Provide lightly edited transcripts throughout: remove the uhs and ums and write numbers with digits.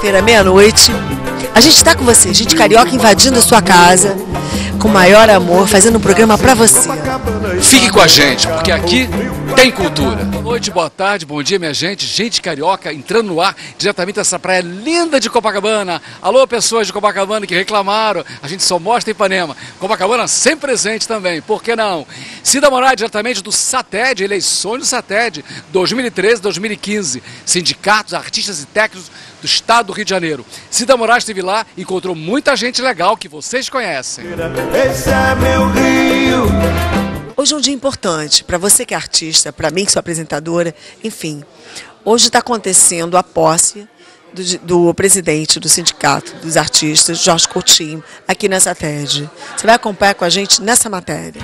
quinta-feira, meia-noite. A gente tá com você, gente carioca invadindo a sua casa, com o maior amor, fazendo um programa pra você. Fique com a gente, porque aqui tem cultura. Boa noite, boa tarde, bom dia, minha gente. Gente carioca entrando no ar, diretamente dessa praia linda de Copacabana. Alô, pessoas de Copacabana que reclamaram. A gente só mostra Ipanema. Copacabana sempre presente também, por que não? Cida Moraes, diretamente do SATED, eleições do SATED, 2013-2015. Sindicatos, artistas e técnicos do estado do Rio de Janeiro. Cida Moraes esteve lá e encontrou muita gente legal que vocês conhecem. Esse é meu Rio. Hoje é um dia importante para você que é artista, para mim que sou apresentadora, enfim. Hoje está acontecendo a posse do presidente do Sindicato dos Artistas, Jorge Coutinho, aqui nessa TED. Você vai acompanhar com a gente nessa matéria.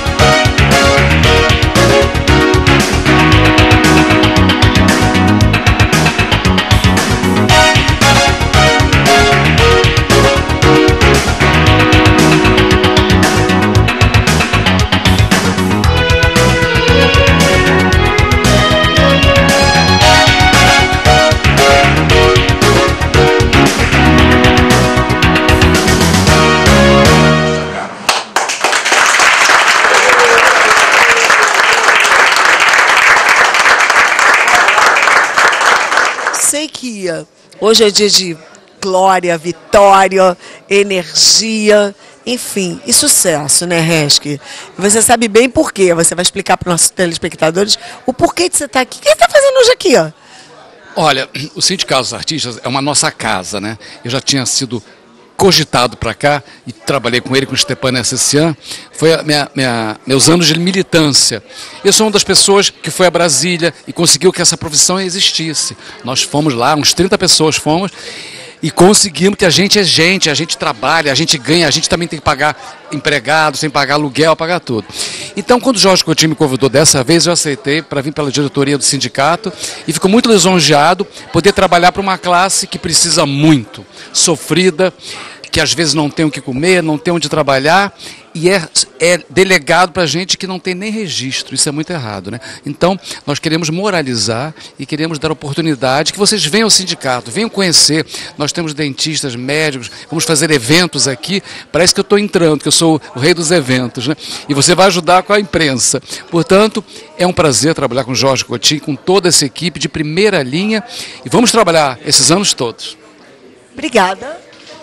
Sei que hoje é dia de glória, vitória, energia, enfim, e sucesso, né, Reski? Você sabe bem por quê. Você vai explicar para os nossos telespectadores o porquê de você estar aqui. O que você está fazendo hoje aqui, ó? Olha, o Sindicato dos Artistas é uma nossa casa, né? Eu já tinha sido cogitado para cá e trabalhei com ele, com o Stepan Essessian. Foi meus anos de militância. Eu sou uma das pessoas que foi a Brasília e conseguiu que essa profissão existisse. Nós fomos lá, uns 30 pessoas fomos, e conseguimos que a gente trabalha, a gente ganha, a gente também tem que pagar empregado, sem pagar aluguel, pagar tudo. Então, quando o Jorge Coutinho me convidou dessa vez, eu aceitei para vir pela diretoria do sindicato e fico muito lisonjeado poder trabalhar para uma classe que precisa muito, sofrida, que às vezes não tem o que comer, não tem onde trabalhar, e é delegado para gente que não tem nem registro. Isso é muito errado, né? Então, nós queremos moralizar e queremos dar oportunidade que vocês venham ao sindicato, venham conhecer. Nós temos dentistas, médicos, vamos fazer eventos aqui. Parece que eu estou entrando, que eu sou o rei dos eventos, né? E você vai ajudar com a imprensa. Portanto, é um prazer trabalhar com o Jorge Coutinho, com toda essa equipe de primeira linha, e vamos trabalhar esses anos todos. Obrigada.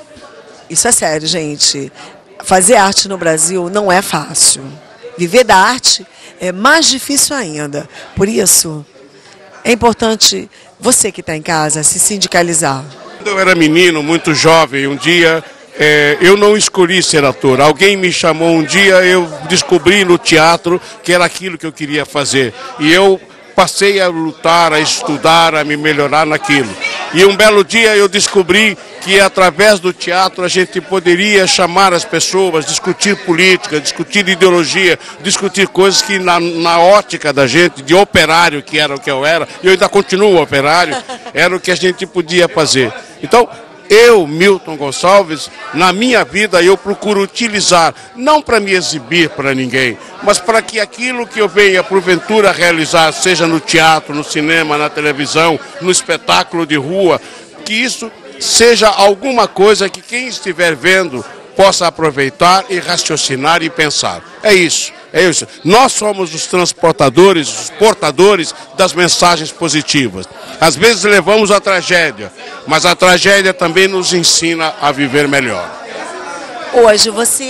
Isso é sério, gente. Fazer arte no Brasil não é fácil. Viver da arte é mais difícil ainda. Por isso, é importante você que está em casa se sindicalizar. Quando eu era menino, muito jovem, um dia eu não escolhi ser ator. Alguém me chamou um dia, eu descobri no teatro que era aquilo que eu queria fazer. E eu passei a lutar, a estudar, a me melhorar naquilo. E um belo dia eu descobri que através do teatro a gente poderia chamar as pessoas, discutir política, discutir ideologia, discutir coisas que na ótica da gente, de operário, que era o que eu era, e eu ainda continuo operário, era o que a gente podia fazer. Então, eu, Milton Gonçalves, na minha vida eu procuro utilizar, não para me exibir para ninguém, mas para que aquilo que eu venha porventura realizar, seja no teatro, no cinema, na televisão, no espetáculo de rua, que isso seja alguma coisa que quem estiver vendo possa aproveitar e raciocinar e pensar. É isso, é isso. Nós somos os transportadores, os portadores das mensagens positivas. Às vezes levamos a tragédia, mas a tragédia também nos ensina a viver melhor. Hoje, você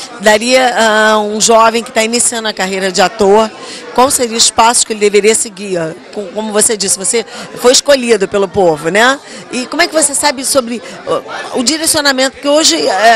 daria a um jovem que está iniciando a carreira de ator, qual seria o espaço que ele deveria seguir? Como você disse, você foi escolhido pelo povo, né? E como é que você sabe sobre o direcionamento? Porque hoje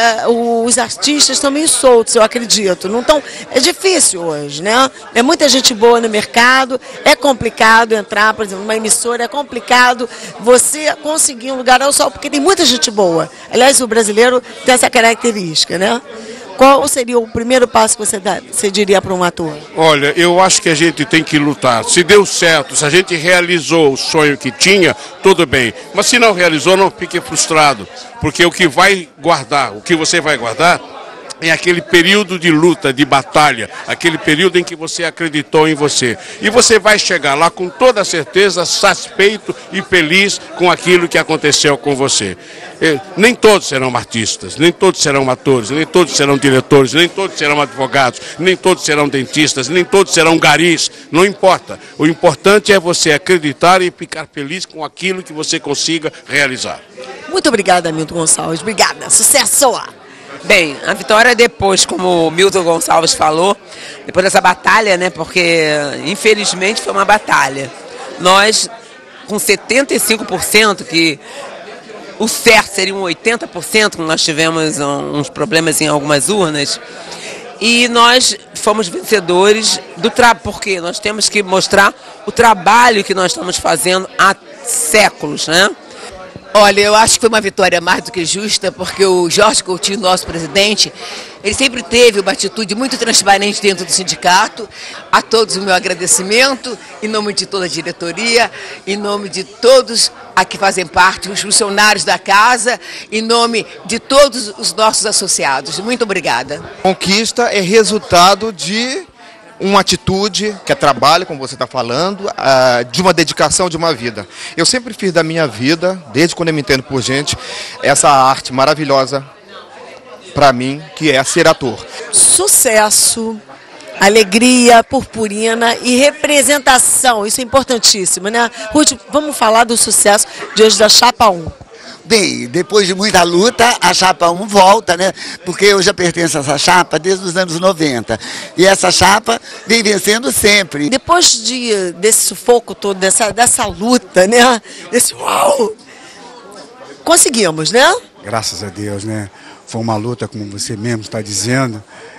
os artistas estão meio soltos, eu acredito. Não tão, é difícil hoje, né? É muita gente boa no mercado, é complicado entrar, por exemplo, numa emissora, é complicado você conseguir um lugar ao sol, porque tem muita gente boa. Aliás, o brasileiro tem essa característica, né? Qual seria o primeiro passo que você diria para um ator? Olha, eu acho que a gente tem que lutar. Se deu certo, se a gente realizou o sonho que tinha, tudo bem. Mas se não realizou, não fique frustrado. Porque o que vai guardar, o que você vai guardar, em aquele período de luta, de batalha, aquele período em que você acreditou em você. E você vai chegar lá com toda certeza satisfeito e feliz com aquilo que aconteceu com você. Nem todos serão artistas, nem todos serão atores, nem todos serão diretores, nem todos serão advogados, nem todos serão dentistas, nem todos serão garis, não importa. O importante é você acreditar e ficar feliz com aquilo que você consiga realizar. Muito obrigada, Milton Gonçalves. Obrigada. Sucesso! Bem, a vitória depois, como o Milton Gonçalves falou, depois dessa batalha, né, porque infelizmente foi uma batalha. Nós, com 75%, que o certo seria um 80%, nós tivemos uns problemas em algumas urnas, e nós fomos vencedores do trabalho, porque nós temos que mostrar o trabalho que nós estamos fazendo há séculos, né? Olha, eu acho que foi uma vitória mais do que justa, porque o Jorge Coutinho, nosso presidente, ele sempre teve uma atitude muito transparente dentro do sindicato. A todos o meu agradecimento, em nome de toda a diretoria, em nome de todos a que fazem parte, os funcionários da casa, em nome de todos os nossos associados. Muito obrigada. Conquista é resultado de uma atitude, que é trabalho, como você está falando, de uma dedicação de uma vida. Eu sempre fiz da minha vida, desde quando eu me entendo por gente, essa arte maravilhosa para mim, que é ser ator. Sucesso, alegria, purpurina e representação, isso é importantíssimo, né? Ruth, vamos falar do sucesso de hoje da Chapa 1. Bem, depois de muita luta, a Chapa 1 volta, né? Porque eu já pertenço a essa chapa desde os anos 90. E essa chapa vem vencendo sempre. Depois desse sufoco todo, dessa luta, né? Desse uau! Conseguimos, né? Graças a Deus, né? Foi uma luta, como você mesmo está dizendo,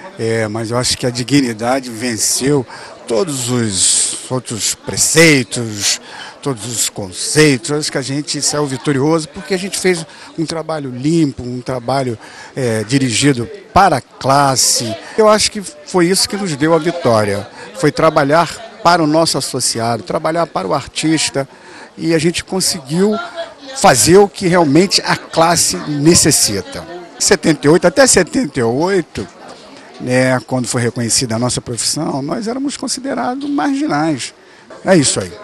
mas eu acho que a dignidade venceu todos os outros preceitos, todos os conceitos. Acho que a gente saiu vitorioso porque a gente fez um trabalho limpo, um trabalho dirigido para a classe. Eu acho que foi isso que nos deu a vitória. Foi trabalhar para o nosso associado, trabalhar para o artista, e a gente conseguiu fazer o que realmente a classe necessita. 78 até 78, né, quando foi reconhecida a nossa profissão, nós éramos considerados marginais. É isso aí.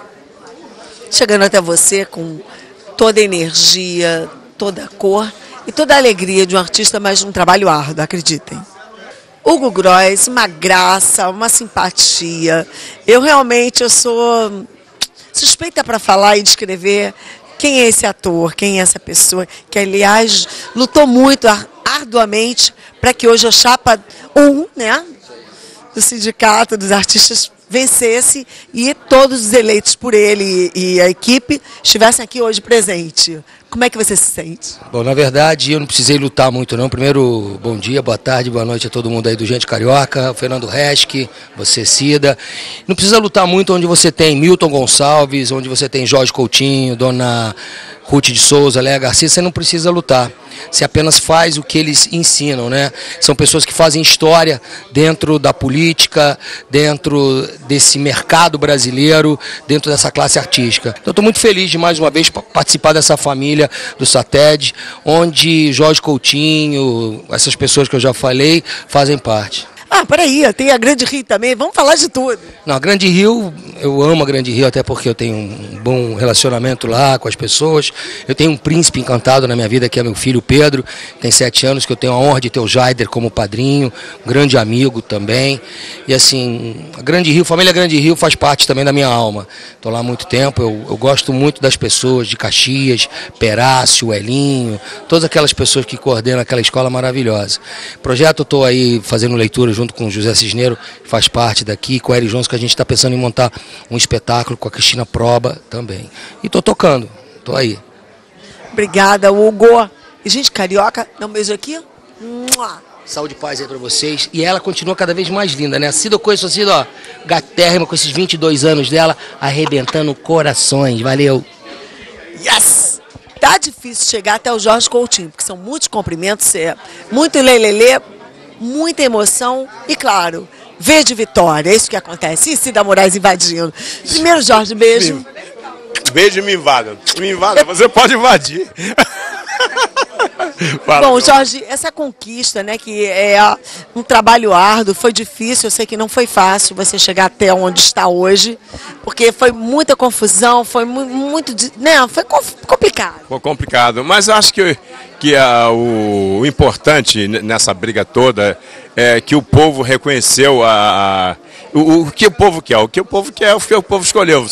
Chegando até você com toda a energia, toda a cor e toda a alegria de um artista, mas de um trabalho árduo, acreditem. Hugo Gross, uma graça, uma simpatia. Eu sou suspeita para falar e descrever quem é esse ator, quem é essa pessoa, que aliás lutou muito arduamente para que hoje a Chapa 1, né, do Sindicato dos Artistas vencesse e todos os eleitos por ele e a equipe estivessem aqui hoje presente. Como é que você se sente? Bom, na verdade, eu não precisei lutar muito não. Primeiro, bom dia, boa tarde, boa noite a todo mundo aí do Gente Carioca, Fernando Reschke, você, Cida. Não precisa lutar muito onde você tem Milton Gonçalves, onde você tem Jorge Coutinho, Dona Ruth de Souza, Léa Garcia, você não precisa lutar. Você apenas faz o que eles ensinam, né? São pessoas que fazem história dentro da política, dentro desse mercado brasileiro, dentro dessa classe artística. Então, estou muito feliz de mais uma vez participar dessa família do SATED, onde Jorge Coutinho, essas pessoas que eu já falei, fazem parte. Ah, peraí, tem a Grande Rio também, vamos falar de tudo. Não, a Grande Rio, eu amo a Grande Rio, até porque eu tenho um bom relacionamento lá com as pessoas. Eu tenho um príncipe encantado na minha vida, que é meu filho Pedro, tem 7 anos, que eu tenho a honra de ter o Jaider como padrinho, um grande amigo também. E assim, a Grande Rio, a família Grande Rio faz parte também da minha alma. Estou lá há muito tempo, eu gosto muito das pessoas de Caxias, Perácio, Elinho, todas aquelas pessoas que coordenam aquela escola maravilhosa. Projeto, estou aí fazendo leitura junto com o José Cisneiro, que faz parte daqui, com o Eri Jones, que a gente está pensando em montar um espetáculo com a Cristina Proba também. E estou tocando, estou aí. Obrigada, Hugo. E gente carioca, dá um beijo aqui. Saúde e paz aí para vocês. E ela continua cada vez mais linda, né? A Cida, eu conheço a Cida, ó, gatérrima, com esses 22 anos dela, arrebentando corações. Valeu. Yes! Tá difícil chegar até o Jorge Coutinho, porque são muitos cumprimentos, muito lelelê, muita emoção e, claro, V de vitória. É isso que acontece. E Cida Moraes invadindo. Primeiro, Jorge, beijo. Beijo e me invada. Me invada, você pode invadir. Bom, Jorge, essa conquista, né, que é um trabalho árduo, foi difícil, eu sei que não foi fácil você chegar até onde está hoje, porque foi muita confusão, foi muito, né, foi complicado. Foi complicado, mas eu acho que o importante nessa briga toda é que o povo reconheceu o que o povo quer. O que o povo quer é o que o povo escolheu.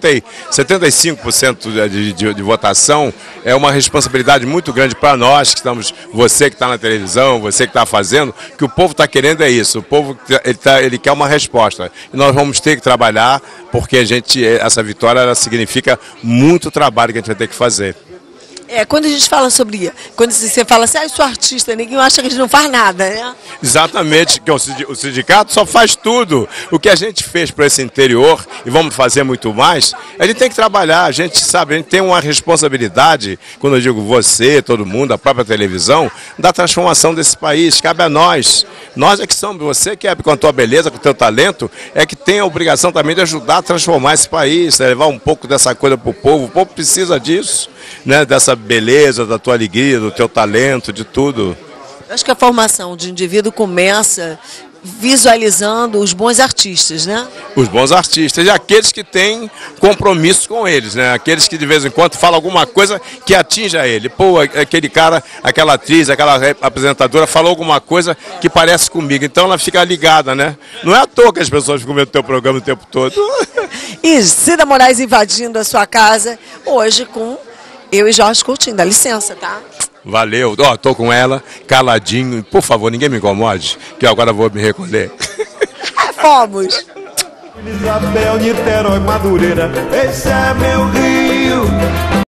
75% de votação é uma responsabilidade muito grande para nós, que estamos, você que está na televisão, você que está fazendo, que o povo está querendo é isso. O povo ele quer uma resposta. E nós vamos ter que trabalhar, porque essa vitória ela significa muito trabalho que a gente vai ter que fazer. Quando a gente fala sobre, quando você fala assim, eu sou artista, ninguém acha que a gente não faz nada, né? Exatamente, que o sindicato só faz tudo. O que a gente fez para esse interior, e vamos fazer muito mais, a gente tem que trabalhar, a gente sabe, a gente tem uma responsabilidade, quando eu digo você, todo mundo, a própria televisão, da transformação desse país, cabe a nós. Nós é que somos, você que é com a tua beleza, com o teu talento, é que tem a obrigação também de ajudar a transformar esse país, levar um pouco dessa coisa para o povo precisa disso, né? Dessa beleza, da tua alegria, do teu talento, de tudo. Eu acho que a formação de indivíduo começa visualizando os bons artistas, né? Os bons artistas e aqueles que têm compromisso com eles, né? Aqueles que de vez em quando falam alguma coisa que atinja ele. Pô, aquele cara, aquela atriz, aquela apresentadora falou alguma coisa que parece comigo. Então ela fica ligada, né? Não é à toa que as pessoas ficam vendo o teu programa o tempo todo. E Cida Moraes invadindo a sua casa hoje com eu e Jorge Coutinho. Dá licença, tá? Valeu. Tô com ela, caladinho. Por favor, ninguém me incomode, que eu agora vou me recolher. Fomos. Isabel, Niterói, Madureira, esse é meu Rio.